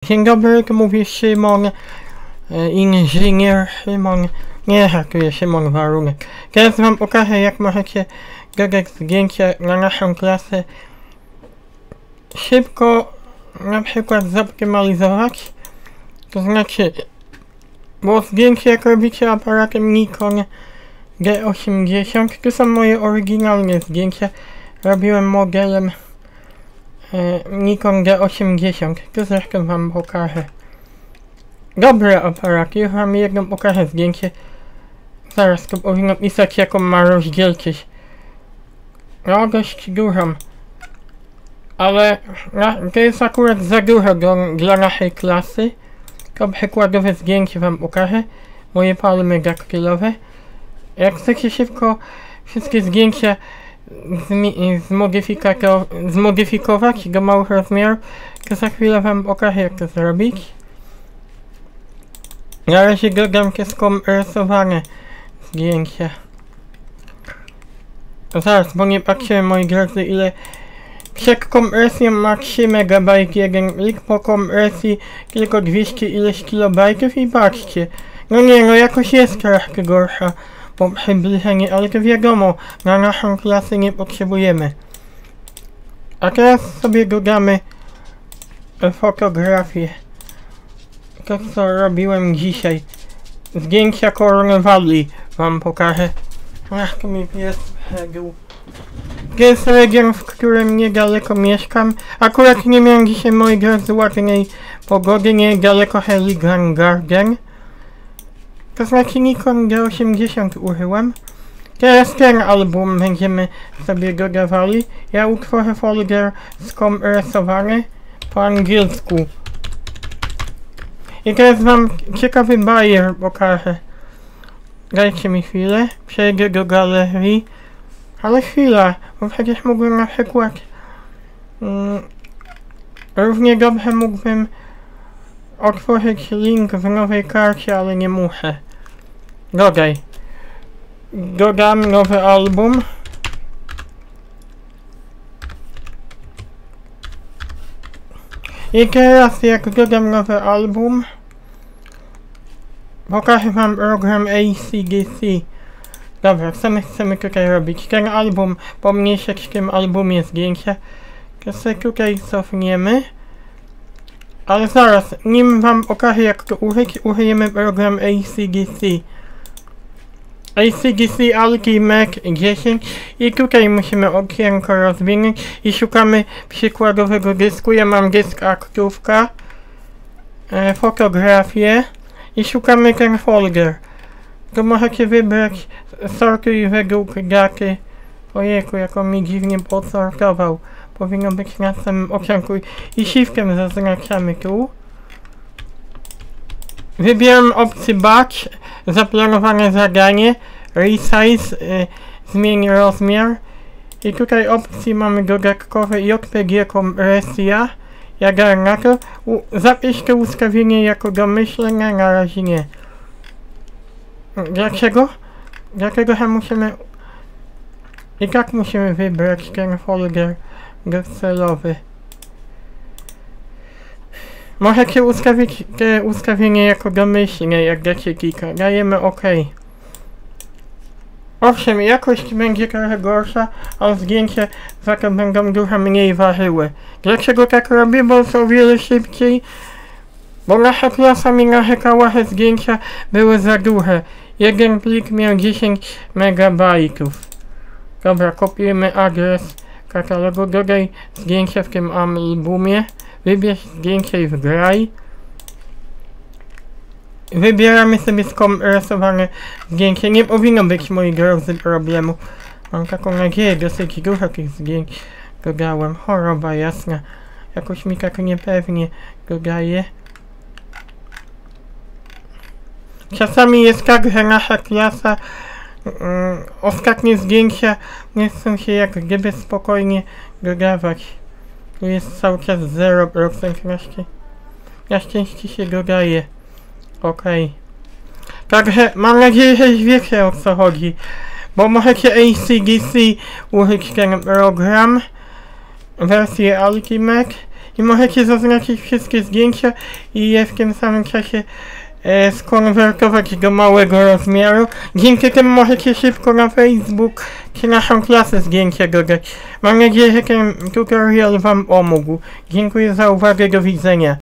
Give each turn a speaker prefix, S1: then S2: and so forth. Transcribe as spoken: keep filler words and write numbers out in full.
S1: Dzień dobry, tu mówi Szymon, e, inżynier Szymon. Nie żartuję, Szymon Warunek. Teraz wam pokażę, jak możecie dodać zdjęcia na naszą klasę. Szybko na przykład zoptymalizować. To znaczy, bo zdjęcie jak robicie aparatem Nikon G osiemdziesiąt, tu są moje oryginalne zdjęcia. Robiłem modelem e, Nikon G osiemdziesiąt, tu zresztą wam pokażę. Dobre aparaty, już wam jedno pokażę zdjęcie. Zaraz tu powinno pisać, jaką ma rozdzielczość. No dość dużą. Ale na, to jest akurat za dużo do, dla naszej klasy. To przykładowe zdjęcie wam pokażę. Moje palmy daktylowe. Jak chcecie szybko wszystkie zdjęcia zmodyfikować do małych rozmiarów, to za chwilę wam pokażę, jak to zrobić. Na razie dodam te skomersowane zdjęcia. Zaraz, bo nie patrzyłem, moi drodzy, ile przed kompresją ma trzy megabajty jeden plik, po kompresji tylko dwieście ileś kilobajtów i patrzcie. No nie, no jakoś jest troszkę gorsza po przybliżeniu, ale to wiadomo, na naszą klasę nie potrzebujemy. A teraz sobie dodamy fotografię. To co robiłem dzisiaj. Zdjęcia Corn Valley wam pokażę. Ach, tu mi pies wszedł. To jest region, w którym niedaleko mieszkam. Akurat nie miałem dzisiaj, moi drodzy, ładnej pogody, niedaleko Heligan Garden. To znaczy Nikon G osiemdziesiąt użyłem. Teraz ten album będziemy sobie dodawali. Ja utworzę folder skompresowany po angielsku. I teraz wam ciekawy bajer pokażę. Dajcie mi chwilę, przejdę do galerii. Ale chwila, bo przecież mógłbym na przykład... Mm, równie dobrze mógłbym otworzyć link w nowej karcie, ale nie muszę. Dodaj. Dodam nowy album. I teraz jak dodam nowy album, pokażę wam program A C D C. Dobra, co my chcemy tutaj robić? Ten album, pomniejszyć w tym albumie zdjęcia. To sobie tutaj cofniemy. Ale zaraz, nim wam pokażę, jak to użyć, użyjemy program A C D C. A C D C Ultimate dziesięć i tutaj musimy okienko rozwinąć i szukamy przykładowego dysku. Ja mam dysk aktówka, e, fotografię i szukamy ten folder. To możecie wybrać sortuj według daty. Ojejku, jak on mi dziwnie podsortował. Powinno być na samym okienku i shiftem zaznaczamy tu. Wybieram opcję Batch, zaplanowane zadanie, Resize, y, zmień rozmiar. I tutaj opcji mamy dodatkowe J P G kompresja. Ja dam na to. U, zapisz to ustawienie jako domyślne, na razie nie. Dlaczego? Dlatego, że musimy... I tak musimy wybrać ten folder docelowy. Możecie ustawić te ustawienie jako domyślne, jak dacie klika. Dajemy OK. Owszem, jakość będzie trochę gorsza, a zdjęcia za to będą dużo mniej ważyły. Dlaczego tak robię? Bo są o wiele szybciej. Bo nasza klasa mi narzekała, że zdjęcia były za duże. Jeden plik miał dziesięć megabajtów. Dobra, kopiujemy adres katalogu, dodaj zdjęcia w tym albumie. Wybierz zdjęcie i wgraj. Wybieramy sobie skompresowane zdjęcie. Nie powinno być, moi drodzy, problemu. Mam taką nadzieję, dosyć dużo tych zdjęć dodałem. Choroba jasna. Jakoś mi tak niepewnie dodaje. Czasami jest tak, że nasza klasa um, ostatnie zdjęcia nie chcą się jak gdyby spokojnie dodawać. Tu jest cały czas zero procent, na, szczę na szczęście się dodaje. Okej. Okay. Także mam nadzieję, że już wiecie, o co chodzi. Bo możecie A C D C użyć ten program, wersję Ultimate i możecie zaznaczyć wszystkie zdjęcia i je w tym samym czasie e, skonwertować do małego rozmiaru. Dzięki temu możecie szybko na Facebook czy naszą klasę zdjęcia dodać. Mam nadzieję, że ten tutorial wam pomógł. Dziękuję za uwagę, do widzenia.